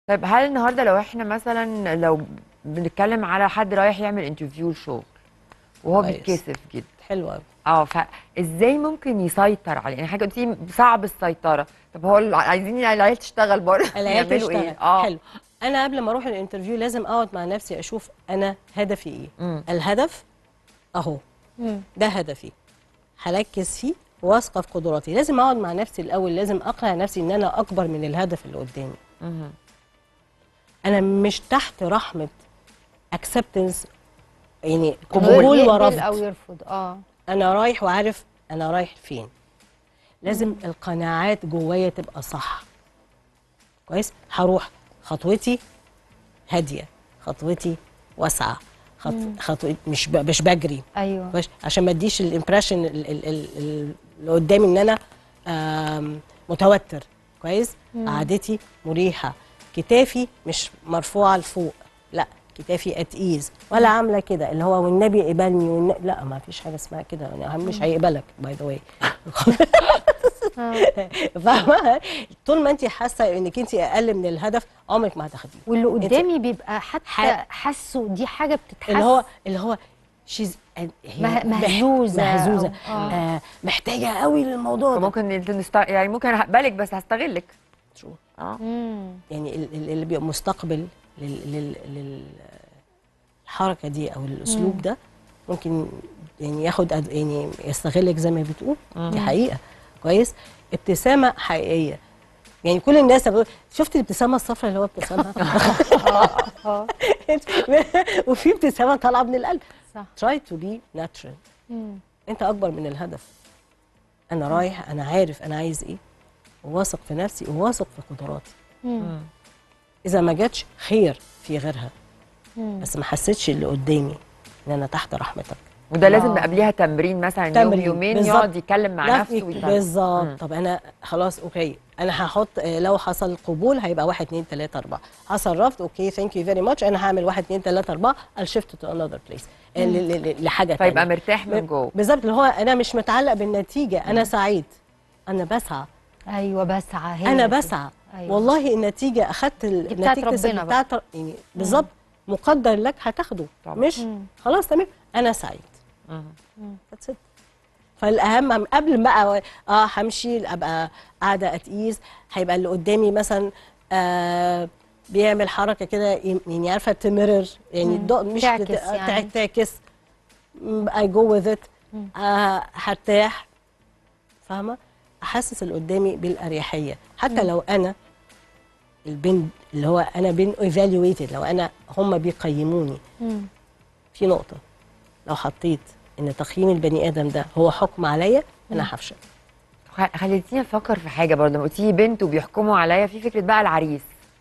طيب هل النهارده لو احنا مثلا لو بنتكلم على حد رايح يعمل انترفيو شغل وهو كويس. بيتكسف جدا. حلو قوي. فازاي ممكن يسيطر عليه؟ يعني حاجه قلتي صعب السيطره. طب هو عايزين العيال تشتغل برضه العيال يعملوا تشتغل. ايه؟ حلو. انا قبل ما اروح الانترفيو لازم اقعد مع نفسي اشوف انا هدفي ايه. الهدف اهو، ده هدفي، هركز فيه، واثقه في قدراتي. لازم اقعد مع نفسي الاول، لازم اقنع نفسي ان انا اكبر من الهدف اللي قدامي. انا مش تحت رحمه acceptance، يعني قبول يقبل او ورفض. يرفض. انا رايح وعارف انا رايح فين. لازم القناعات جوايا تبقى صح. كويس. هروح خطوتي هاديه، خطوتي واسعه، خطوتي مش بجري. ايوه. كويس، عشان ما اديش الامبريشن اللي قدامي ان انا متوتر. كويس. قعدتي مريحه، كتافي مش مرفوعه لفوق، لا كتافي اتقيز، ولا عامله كده اللي هو والنبي قبلني لا، ما فيش حاجه اسمها كده، يعني مش هيقبلك باي ذا واي. فاهمه؟ طول ما انت حاسه انك انت اقل من الهدف عمرك ما هتاخديه. واللي قدامي بيبقى حتى حاسه دي حاجه بتتحس، اللي هو شيز مهزوزه محتاجه قوي للموضوع ده. فممكن يعني ممكن هقبلك بس هستغلك. شو يعني اللي بيبقى مستقبل للحركه دي او الاسلوب ده ممكن يعني ياخد يعني يستغلك زي ما بتقول. دي حقيقه. كويس. ابتسامه حقيقيه. يعني كل الناس شفت الابتسامه الصفراء اللي هو ابتسامها وفي ابتسامه طالعه من القلب. صح. try to be natural. انت اكبر من الهدف. انا رايح، انا عارف انا عايز ايه، وواثق في نفسي وواثق في قدراتي. اذا ما جاتش خير في غيرها، بس ما حسيتش اللي قدامي ان انا تحت رحمتك. وده لازم قبليها تمرين مثلا يوم يومين بالزبط. يقعد يتكلم مع نفسه بالظبط. طب انا خلاص اوكي، انا هحط لو حصل قبول هيبقى 1 2 3 4، حصل رفض اوكي ثانك يو فيري ماتش، انا هعمل 1 2 3 4 I'll shift to another place لحاجه ثانيه. فيبقى مرتاح من جوه. بالظبط. اللي هو انا مش متعلق بالنتيجه، انا سعيد، انا بسعى. ايوه بسعى. هي انا بسعى. أيوة. والله النتيجه اخدت النتيجه ربنا بتاعت يعني بالظبط مقدر لك هتاخده. مش خلاص تمام انا سعيد. That's it. فالاهم قبل ما همشي ابقى قاعده اتقيس، هيبقى اللي قدامي مثلا بيعمل حركه كده يعني عارفه تمرر يعني مش تعكس I go with it. هرتاح. فاهمه؟ احسس اللي قدامي بالاريحيه حتى لو انا البين اللي هو انا بين evaluated، لو انا هم بيقيموني. في نقطه لو حطيت ان تقييم البني ادم ده هو حكم عليا انا هفشل. خليتيني افكر في حاجه برضه لما قلتي لي بنت وبيحكموا عليا، في فكره بقى العريس.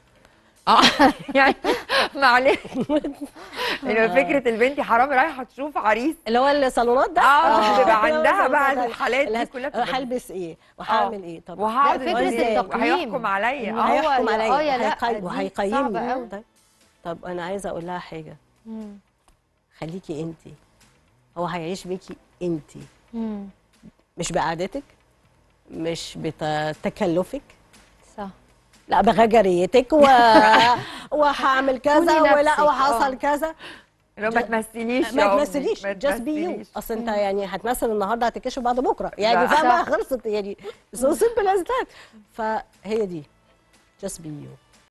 يعني معلش يعني فكره البنت حرام رايحه تشوف عريس اللي هو الصالونات ده بيبقى عندها بقى الحالات دي كلها. هلبس ايه وهعمل ايه؟ طب وهقعد فكره التقييم هيحكم عليا. هيحكم عليا وهيقيمني. طب انا عايزه اقول لها حاجه. خليكي انتي، هو هيعيش بيكي انتي، مش بقعدتك، مش بتكلفك، صح، لا بغجريتك وهعمل كذا ولا وحصل كذا. لو ما تمثليش ما تمثليش just be you. اصل انت يعني هتمثل النهارده هتكشف بعد بكره يعني فاهمه؟ خلصت يعني so simple as that. فهي دي just be you.